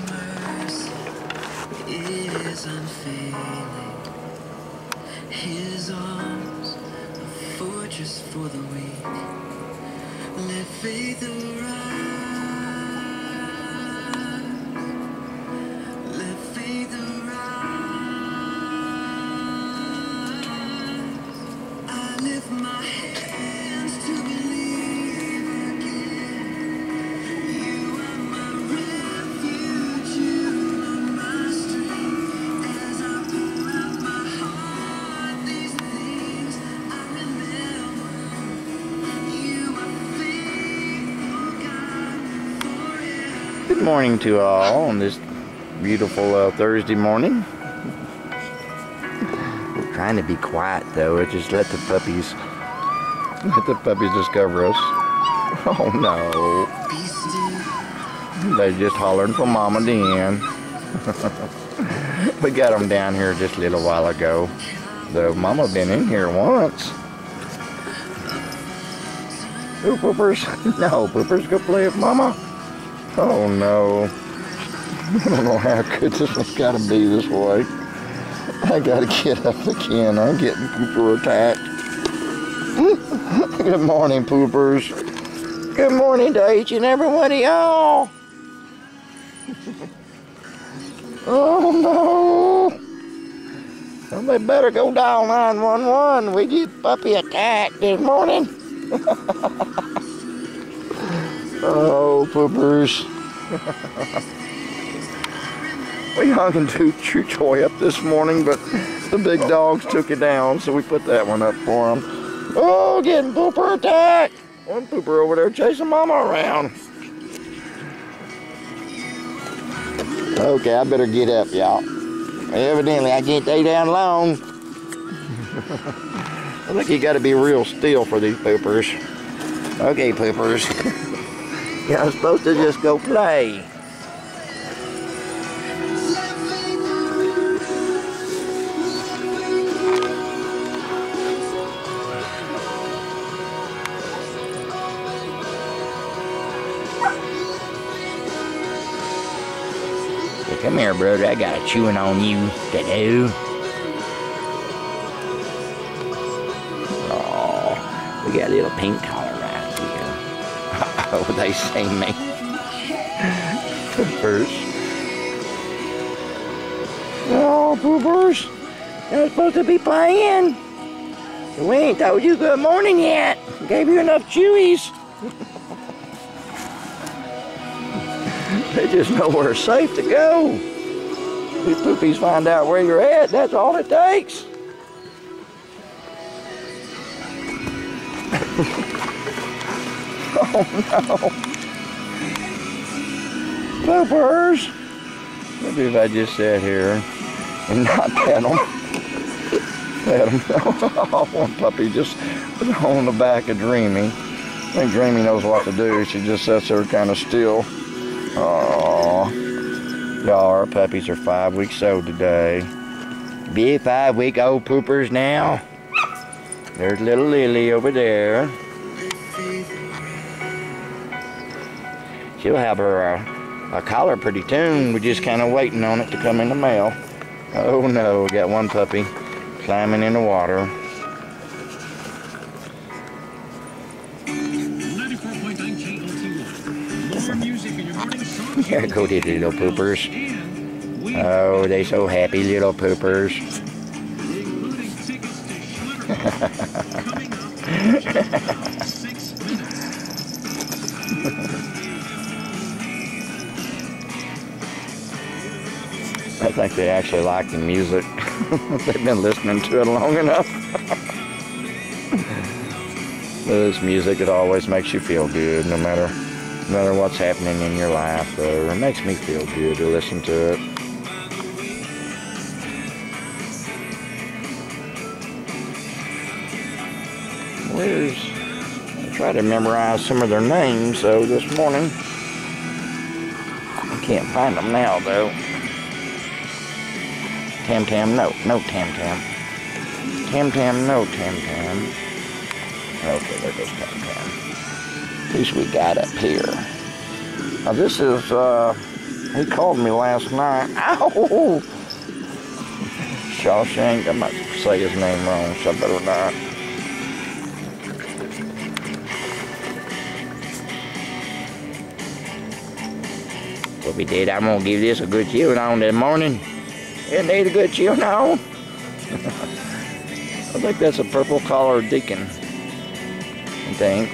mercy is unfailing. His arms a fortress for the weak. Let faith arise. Let faith arise. I lift my hands to believe again. You are my refuge, you are my strength. As I pour out my heart, these things I remember. You are faithful, God, forever. Good morning to all on this beautiful Thursday morning. We're trying to be quiet though. Just let the puppies discover us. Oh no. Be still. They're just hollering for Mama Dan. We got them down here just a little while ago. Though Mama been in here once. Ooh, Poopers. No, Poopers, go play with Mama. Oh no. I don't know how good this one's got to be this way. I got to get up again. I'm getting pooper attacked. Good morning, Poopers. Good morning to each and every one of y'all. Oh no. Somebody better go dial 911. We get puppy attacked this morning. Oh, Poopers. We hung and True Joy up this morning, but the big dogs took it down, so we put that one up for them. Oh, getting Pooper attacked. One Pooper over there chasing Mama around. Okay, I better get up, y'all. Evidently, I can't stay down long. I think you got to be real still for these Poopers. Okay, Poopers. You're supposed to just go play. Come here, brother. I got a chewing on you to do. Oh, we got a little pink collar right here. Oh, they see me. Poopers. Oh, Poopers. You're supposed to be playing. We ain't told you good morning yet. Gave you enough chewies. They just know where it's safe to go. These poopies find out where you're at. That's all it takes. Oh no. Poopers. Maybe if I just sat here and not pet them. Pet them. Oh, one puppy just on the back of Dreamy. I think Dreamy knows what to do. She just sits there kind of still. Oh, y'all, our puppies are 5 weeks old today. Big 5-week-old Poopers now. There's little Lily over there. She'll have her a collar pretty soon. We're just kind of waiting on it to come in the mail. Oh no, we got one puppy climbing in the water. Here go these little Poopers. Oh, they so happy, little Poopers. I think they actually like the music. They've been listening to it long enough. This music, it always makes you feel good, no matter what's happening in your life. It makes me feel good to listen to it. I try to memorize some of their names, though, this morning. I can't find them now, though. Tam Tam, no Tam Tam. Tam Tam, no Tam Tam. Okay, there goes Tam Tam. Who's we got up here? Now this is He called me last night. Ow! Shawshank. I might say his name wrong, so I better not. What we did, I'm gonna give this a good chewing on this morning. It need a good chewing on. I think that's a purple collar deacon. I think.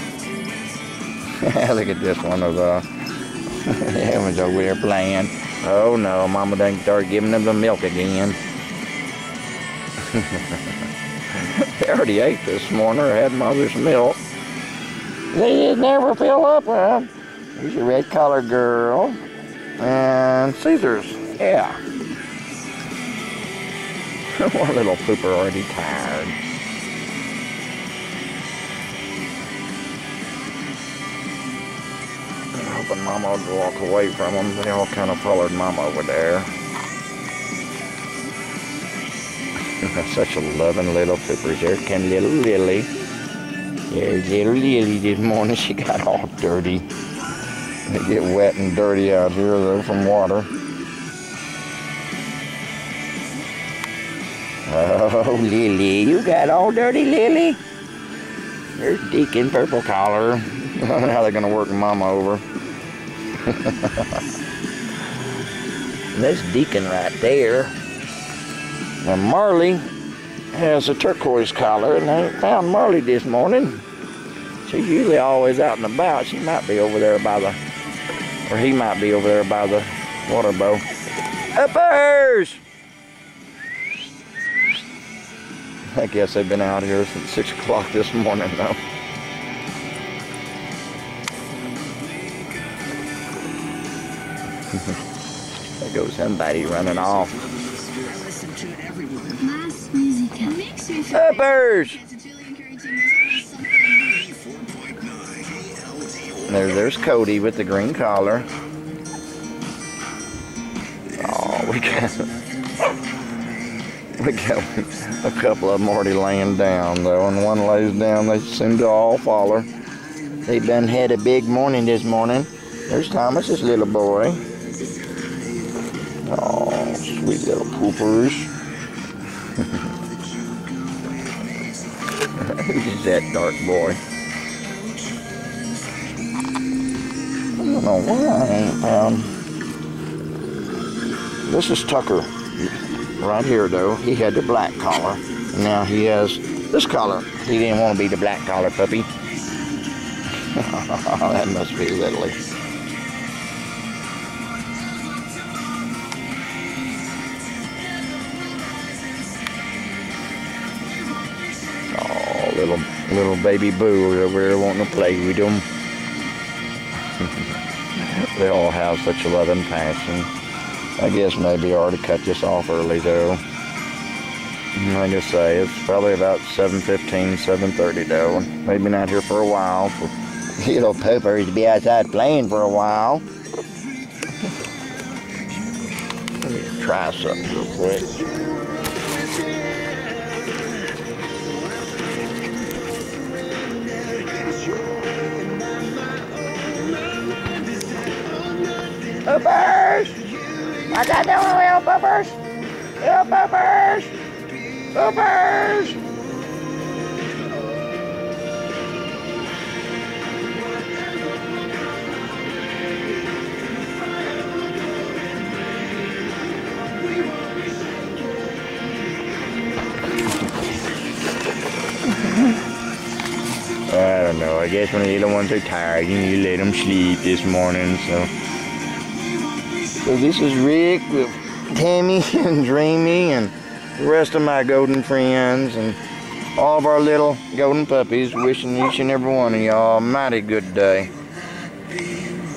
Look at this one of the one's over there playing. Oh no, Mama done started giving them the milk again. They already ate this morning or had mother's milk. They just never fill up, huh? Here's your red collar girl. And Caesar's, yeah. One little pooper already tired. I'm hoping Mama would walk away from them. They all kind of followed Mama over there. Such a loving little poopers. There can little Lily. There's little Lily this morning. She got all dirty. They get wet and dirty out here though from water. Oh, Lily, you got all dirty, Lily. There's Deacon Purple Collar. I don't know how they're gonna work Mama over. That's Deacon right there. Now Marley has a turquoise collar, and I ain't found Marley this morning. She's usually always out and about. She might be over there by the, or he might be over there by the water bowl. Uppers! I guess they've been out here since 6 o'clock this morning though. There goes somebody running off. Uppers! There's Cody with the green collar. Oh, we got a couple of them already laying down though, and one lays down, they seem to all follow. They done had a big morning this morning. There's Thomas's little boy. Oh, sweet little poopers. Who's that dark boy? I don't know why I ain't found. This is Tucker. Right here though, he had the black collar. And now he has this collar. He didn't want to be the black collar puppy. That must be Lily. Oh, little baby Boo over there wanting to play with him. They all have such a love and passion. I guess maybe I ought to cut this off early though. Like I say, it's probably about 7:15, 7:30 though. Maybe not here for a while. For little poopers to be outside playing for a while. Let me try something real quick. Poopers! What's that doing, little poopers? Little poopers! Poopers! I don't know. I guess when the little ones are tired, you let them sleep this morning, so this is Rick with Tammy and Dreamy and the rest of my golden friends and all of our little golden puppies, wishing each and every one of y'all a mighty good day.